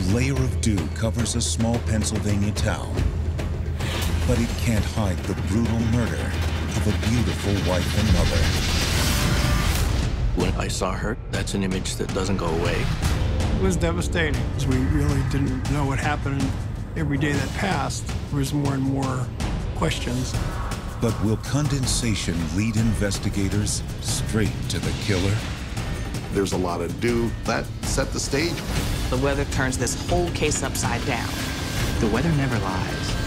layer of dew covers a small Pennsylvania town, but it can't hide the brutal murder of a beautiful wife and mother. When I saw her, that's an image that doesn't go away. It was devastating, because we really didn't know what happened. Every day that passed, there was more and more questions. But will condensation lead investigators straight to the killer? There's a lot of dew. That set the stage. The weather turns this whole case upside down. The weather never lies.